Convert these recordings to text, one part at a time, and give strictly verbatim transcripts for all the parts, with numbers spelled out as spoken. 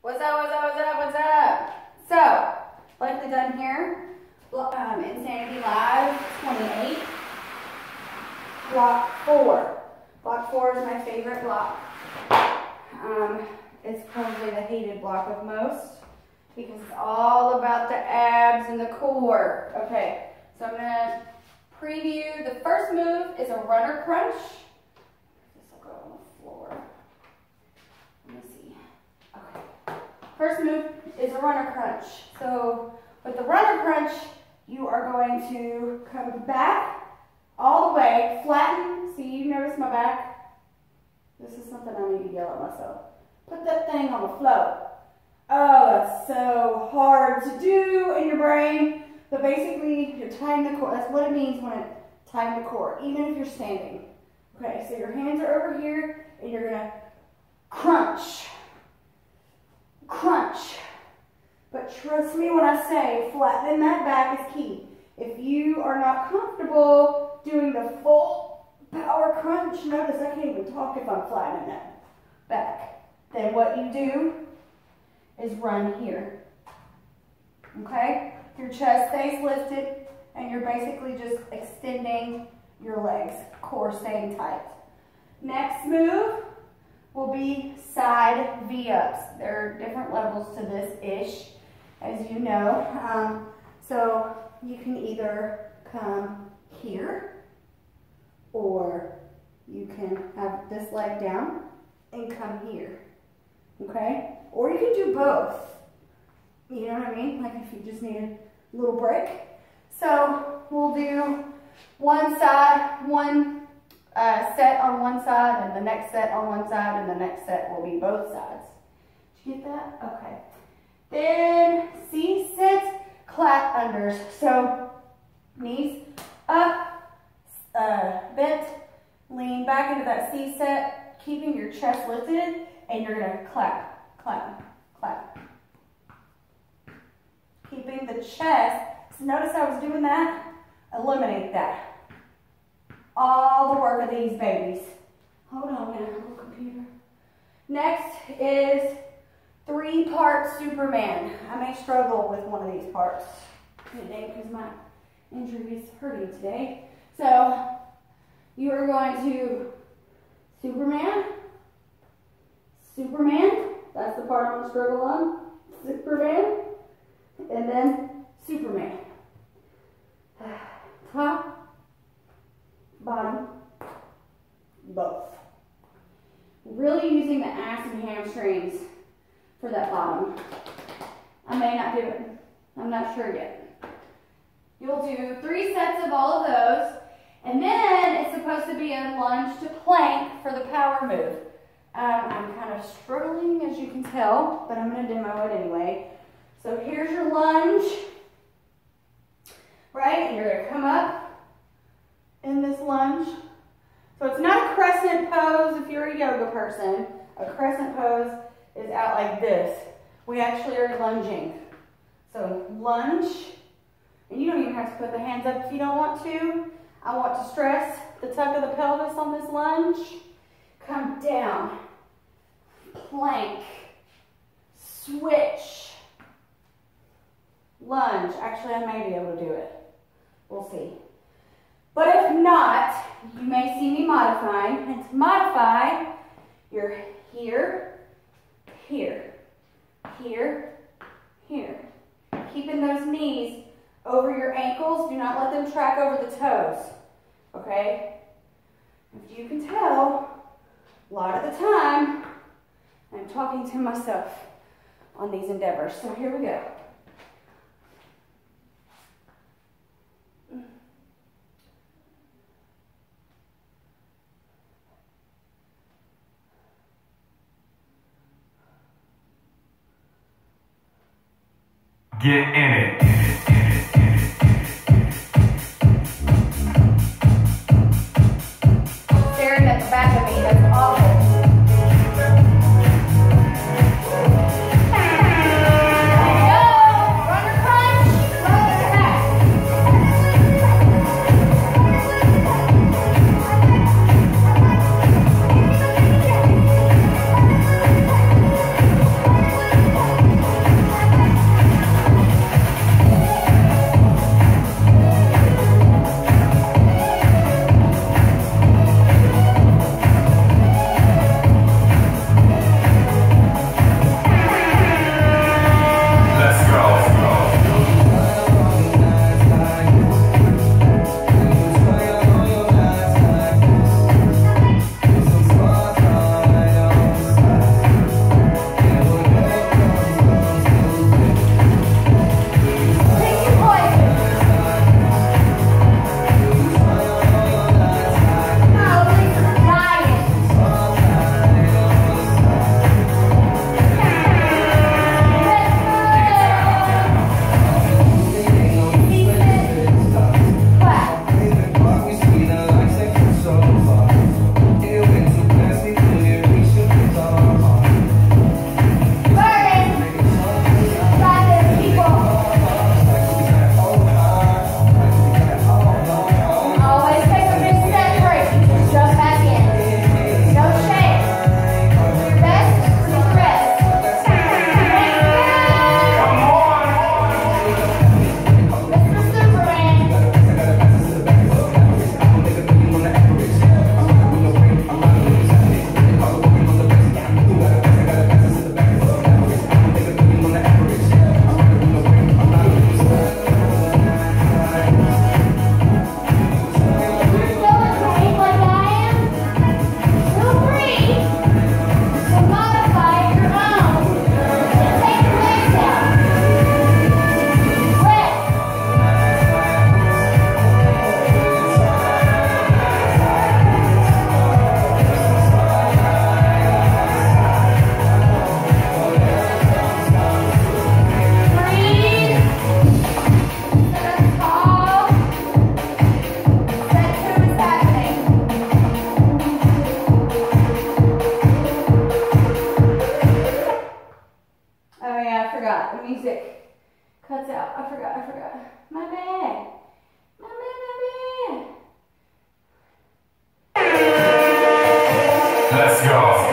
What's up, what's up, what's up, what's up? So, likely done here. Um, Insanity Live twenty-eight. Block four. Block four is my favorite block. Um, it's probably the hated block of most because it's all about the abs and the core. Okay, so I'm gonna preview. The first move is a runner crunch. This will go on the floor. Let me see. Okay. First move is a runner crunch. So with the runner crunch, you are going to come back all the way, flatten. See, you notice my back? This is something I need to yell at myself. Put that thing on the floor. Oh, that's so hard to do in your brain. But basically, you're tying the core. That's what it means when it's tying the core, even if you're standing. Okay, so your hands are over here, and you're gonna crunch, crunch. But trust me when I say flattening that back is key. If you are not comfortable doing the full power crunch, notice I can't even talk if I'm flattening that back. Then what you do is run here. Okay? Your chest stays lifted and you're basically just extending your legs, core staying tight. Next move will be side V-ups. There are different levels to this ish, as you know. Um, so you can either come here or you can have this leg down and come here. Okay? Or you can do both. You know what I mean? Like if you just need a little break. So we'll do one side, one uh, set on one side, and the next set on one side, and the next set will be both sides. Did you get that? Okay. Then C-sit, clap unders. So knees up, uh, bent, lean back into that C-set, keeping your chest lifted, and you're gonna clap, clap, clap. Keeping the chest, so notice I was doing that, eliminate that. All the work of these babies. Hold on now, little computer. Next is three-part Superman. I may struggle with one of these parts today because my injury is hurting today. So you are going to Superman, Superman, that's the part I'm going to struggle on, Superman, and then Superman. Top, bottom, both. Really using the ass and hamstrings for that bottom. I may not do it. I'm not sure yet. You'll do three sets of all of those, and then it's supposed to be a lunge to plank for the power move. Um, I'm kind of struggling, as you can tell, but I'm going to demo it anyway. So here's your lunge, right? And you're going to come up in this lunge. So it's not a crescent pose if you're a yoga person. A crescent pose is out like this. We actually are lunging. So lunge, and you don't even have to put the hands up if you don't want to. I want to stress the tuck of the pelvis on this lunge. Come down, plank, switch, lunge. Actually, I may be able to do it. We'll see. But if not, you may see me modifying. And to modify, you're here, here, here, here. Keeping those knees over your ankles. Do not let them track over the toes. Okay? If you can tell, a lot of the time, I'm talking to myself on these endeavors. So here we go. Get in it. Staring at the back of me, that's awful. Thank you. forgot. The music cuts out. I forgot, I forgot. My bad. My bad, my bad. Let's go.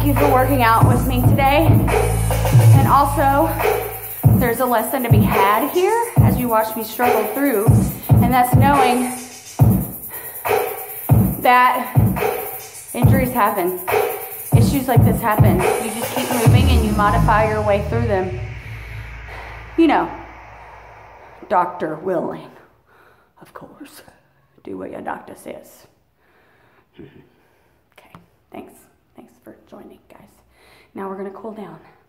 thank you for working out with me today. And also, there's a lesson to be had here as you watch me struggle through, and that's knowing that injuries happen. Issues like this happen. You just keep moving and you modify your way through them. You know, doctor willing, of course. Do what your doctor says. Okay, thanks. Thanks for joining, guys. Now we're gonna cool down.